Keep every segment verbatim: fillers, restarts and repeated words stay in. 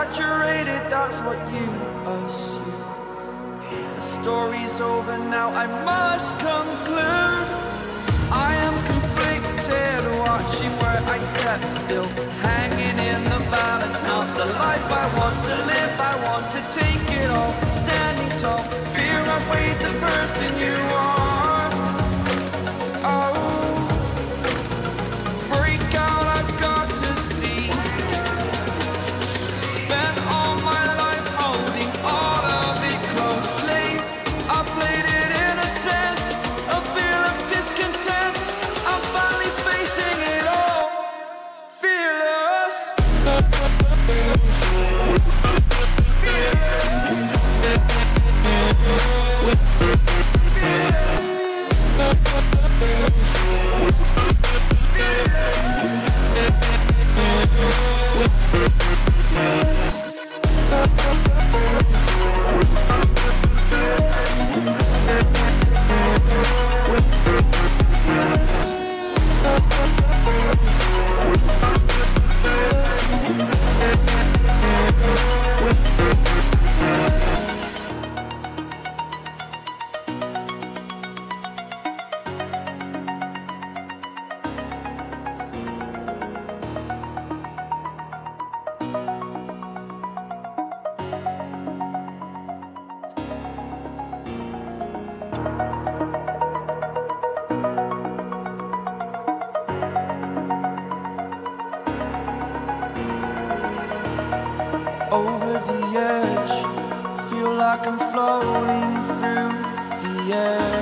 exaggerated, that's what you assume. The story's over now, I must conclude. I am conflicted, watching where I step still, hanging in the balance, not the life I want to live. I want to take it all, standing tall, fear I weighed the person you are. Oh, break out, I've got to see. Spent all my life holding all of it closely. I played it innocent, a feel of discontent. I'm finally facing it all, fearless. Over the edge, feel like I'm floating through the air.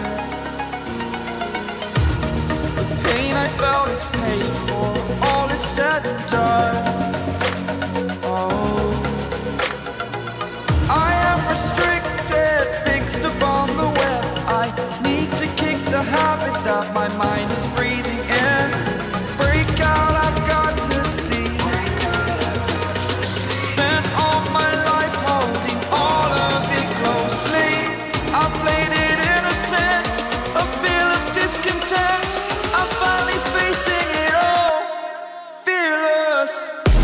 The pain I felt is paid for, all is said and done. Oh, I am restricted, fixed upon the web. I need to kick the habit that my mind is breathing in. Break out, I've got to see. Spent all my life holding all of it closely. I played it innocent, a feel of discontent. I'm finally facing it all, fearless.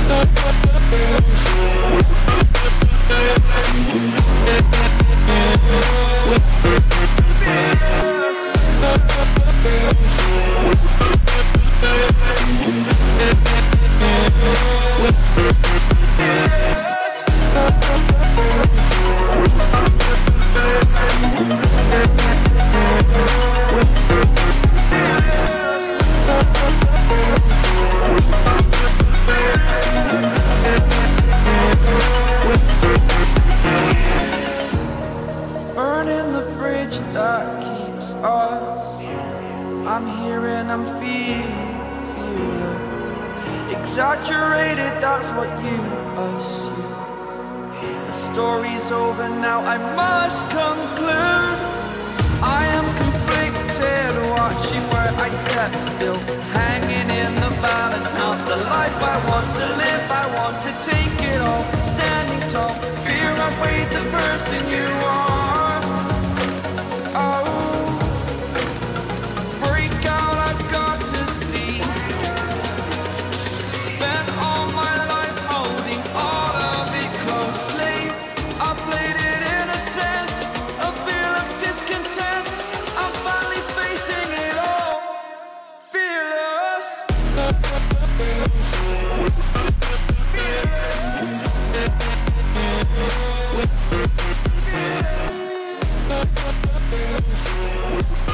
Burning the bridge that keeps us. I'm here and I'm feeling fearless. Exaggerated, that's what you assume. The story's over now, I must conclude. I am conflicted, watching where I step still, hanging in the balance, not the life I want to live. I want to take it all, standing tall, fear I weighed the person you are. Oh, break out, I've got to see. Spent all my life holding all of it closely. I played it innocent, a feel of discontent. I'm finally facing it all, fearless. Fearless.